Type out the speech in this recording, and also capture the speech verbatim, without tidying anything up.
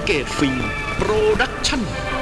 เกตฟิล์มโปรดักชั่น